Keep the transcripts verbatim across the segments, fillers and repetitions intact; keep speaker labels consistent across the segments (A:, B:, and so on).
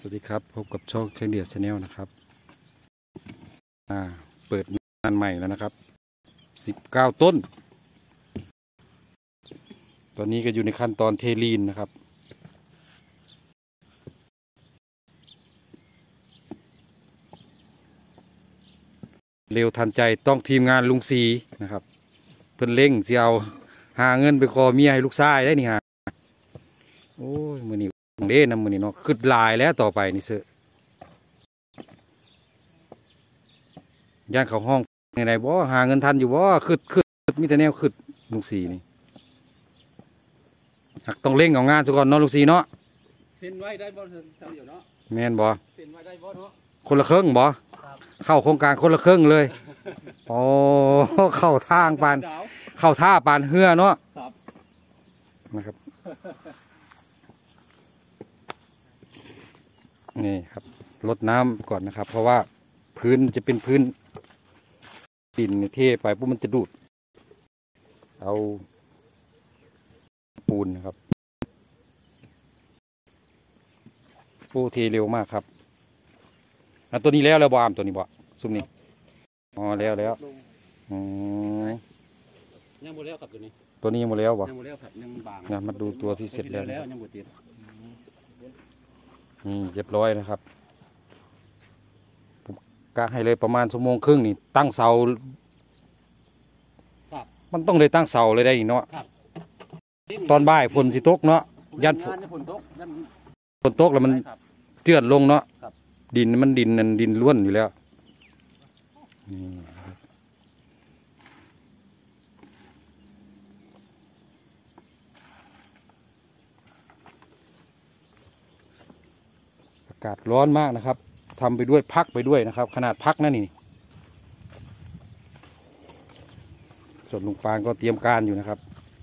A: สวัสดีครับพบกับช่องเชียงเดียดชาแนลนะครับอ่าเปิดงานใหม่แล้วนะครับสิบเก้าต้นตอนนี้ก็อยู่ในขั้นตอนเทลีนนะครับเร็วทันใจต้องทีมงานลุงสีนะครับเพิ่นเร่งสิเอาหาเงินไปขอเมียให้ลูกชายได้นี่ฮะโอ้ยมือนี้เด้นะมือนี้เนาะขึ้นลายแล้วต่อไปนี่เสือย่างเขาห้องไหนๆบ่หาเงินทันอยู่บ่ขึ้นขึ้นมีแต่แนวขึ้นลุงสีนี่ต้องเร่งเอางานซะก่อนเนาะลุงสีเนาะ
B: เซ็นไว้ได้บ่เท่าเดียวเนาะ
A: แม่นบ่
B: เซ็นไว้ได้บ่เนาะ
A: คนละครึ่งบ่เข้าโครงการคนละครึ่งเลยโอ้เข้าทางปานเข้าท่าปานเฮือเนาะนะครับนี่ครับลดน้ำก่อนนะครับเพราะว่าพื้นจะเป็นพื้นดินเทไปปุ๊บมันจะดูดเอาปูนนะครับฟูเทเร็วมากครับแล้วตัวนี้แล้วแล้วบ่อามตัวนี้บ่ซุ่มนี้อ๋อแล้วแล้วอืม
B: ยังหมดแล้วกับตัวนี้
A: ตัวนี้ยังหมดแล้วบ่
B: ยังหมดแล้วครับยังบาง
A: นะมาดูตัวที่เสร็จแล้ว
B: แล้วยังหมดติด
A: นี่เรียบร้อยนะครับผมกะให้เลยประมาณชั่วโมงครึ่งนี่ตั้งเสามันต้องเลยตั้งเสาเลยได้เนาะตอนบ่ายฝนสิตกเนาะยันฝนตกฝนตกแล้วมันเจือนลงเนาะดินมันดินนั่นดินล้วนอยู่แล้วอากาศร้อนมากนะครับทำไปด้วยพักไปด้วยนะครับขนาดพักนั่นนี่ส่วนลุงปานก็เตรียมการอยู่นะครับ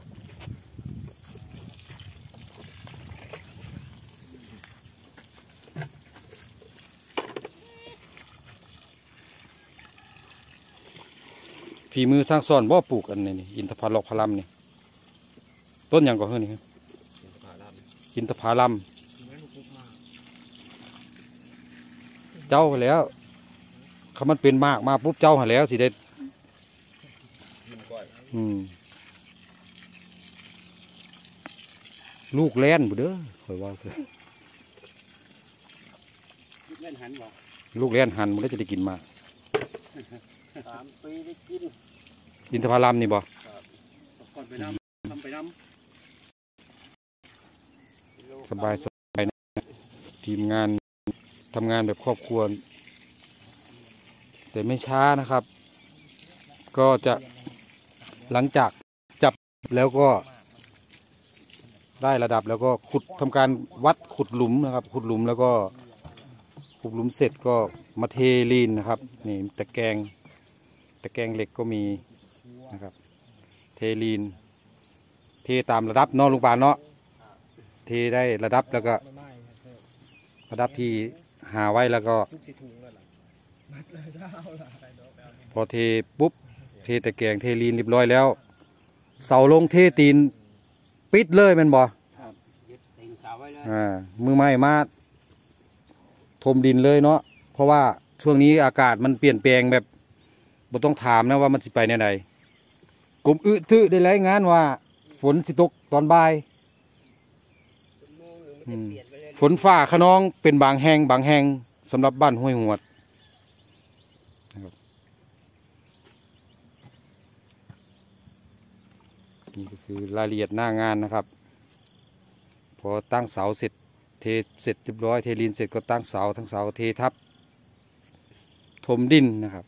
A: ฝีมือสร้างซ่อนบ่ปลูกอันนี้นี่อินทผลัมพลัมนี่ต้นอย่างก่อนเฮ้ยนี่ครับอินทผลัมเจ้าแล้วเขามันเป็นมากมาปุ๊บเจ้าหาแล้วสิได้อืมลูกแล่นบุเด้อคอยว่าสิ
B: เล่นหันบ่
A: ลูกแล่นหันมันก็จะได้กินมาก
B: สามปีได้กิน
A: อินทผลัมนี่บ่
B: ก่อนไปน้ำทำไปน้
A: ำสบายสบายนะทีมงานทำงานแบบครอบครัวแต่ไม่ช้านะครับก็จะหลังจากจับแล้วก็ได้ระดับแล้วก็ขุดทำการวัดขุดหลุมนะครับขุดหลุมแล้วก็ขุดหลุมเสร็จก็มาเทลีนนะครับนี่ตะแกรงตะแกรงเหล็กก็มีนะครับเทลีนเทตามระดับเนาะลุงปานเนาะเทได้ระดับแล้วก็ระดับที่หาไว้แล้วก็พอเทปุ๊บเทตะแกรงเทลีนเรียบร้อยแล้วเสาลงเทตีนปิดเลยมันบ่อ่ามือไม้มาถมดินเลยเนาะเพราะว่าช่วงนี้อากาศมันเปลี่ยนแปลงแบบบ่ต้องถามนะว่ามันสิไปในใดกรมอึทึได้รายงานว่าฝนสิตกตอนบ่ายฝนฟ้าขนองเป็นบางแห่งบางแห่งสำหรับบ้านห้วยหวดนี่ก็คือรายละเอียดหน้างานนะครับพอตั้งเสาเสร็จเทเสร็จเรียบร้อยเทลีนเสร็จก็ตั้งเสาทั้งเสาเททับถมดินนะครับ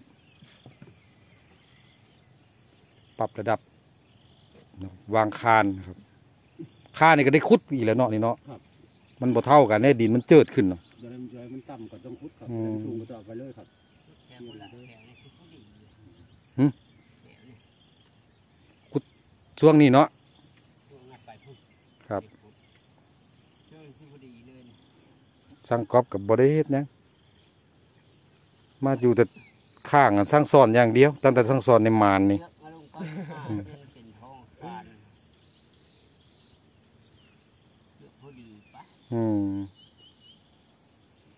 A: ปรับระดับวางคานนะครับคานนี่ก็ได้คุดอีกแล้วเนาะนี่เนาะมันบ่เท่ากันแน่ดินมันเจิดขึ้นเนาะ
B: มันต่ำก็ต้องคุดครับสูงก็ต่อไปเลยครับ
A: คุดช่วงนี้เนาะครับสร้างกอบกับบริเวณนี้มาอยู่แต่ข้างสร้างซ้อนอย่างเดียวตั้งแต่สร้างซ้อนในมานนี่อืม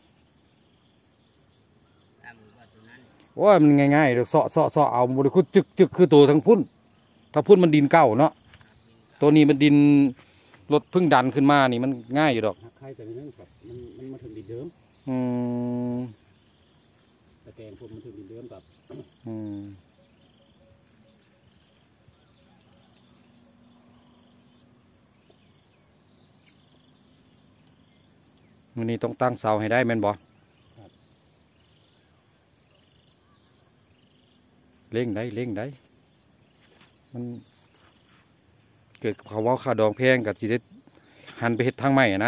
A: โอ้ยมันง่ายๆเดี๋ยวเสาะเสาะเสาะเอาบริคุดจึกจึกคือตัวทั้งพุ่นถ้าพุ่นมันดินเก่าเนาะตัวนี้มันดินรถพึ่งดันขึ้นมานี่มันง่ายอยู่ดอก
B: หักไข่แต่ไม่นั่นครับมันมันมาถึงดินเดิม
A: อืม
B: แต่แกงผมมันถึงดินเดิมกับ
A: อืมวันนี้ต้องตั้งเสาให้ได้แม่นบ่เร่งได้เร่งได้มันเกิดเขาว่าค่าดองแพงกับสิได้หันไปเฮ็ดทางใหม่อะนะ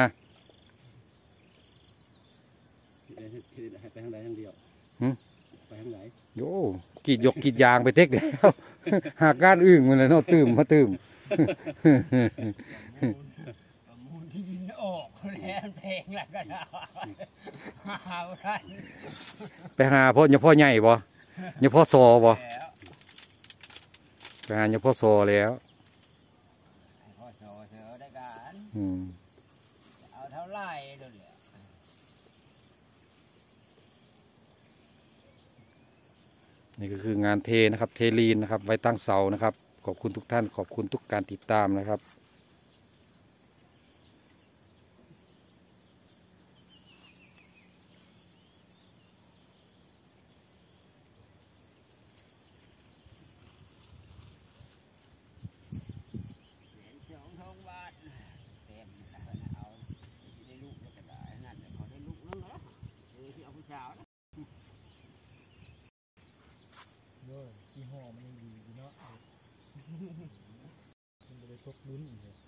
B: ให้ไปทางใดทางเดียว
A: หืม
B: ไปทางไหน
A: โยกรีดยกกรีดยางไปเต็กแล้ว หากการอึ่งมันเลยเนาะตื่มมาตื่ม
C: มูลที่ดินออกแล้วเพลงแล้วก็ได้หาได้
A: ไปหาพ่อเนี่ยพ่อใหญ่บ่เนี่ยพ่อซอบ่
C: แล้ว
A: ไปหาเนี่ยพ่อซอแล้ว
C: พอโซเสือได้การ
A: อืม
C: เอาเท่าไรเดี๋ยวนี้
A: นี่ก็คืองานเทนะครับ เทลีนนะครับ ไว้ตั้งเสานะครับ ขอบคุณทุกท่าน ขอบคุณทุกการติดตามนะครับ
C: สองทองบาทเต็มเอาได้ลูกก็ได้งั้นเขาได้ลูกนึงแล้วเออที่เอาผู้สาวนะ
D: โย่ยี่ห้อมันยังดีอยู่เนาะมันไม่ได้ตกลุ้นอีกเลย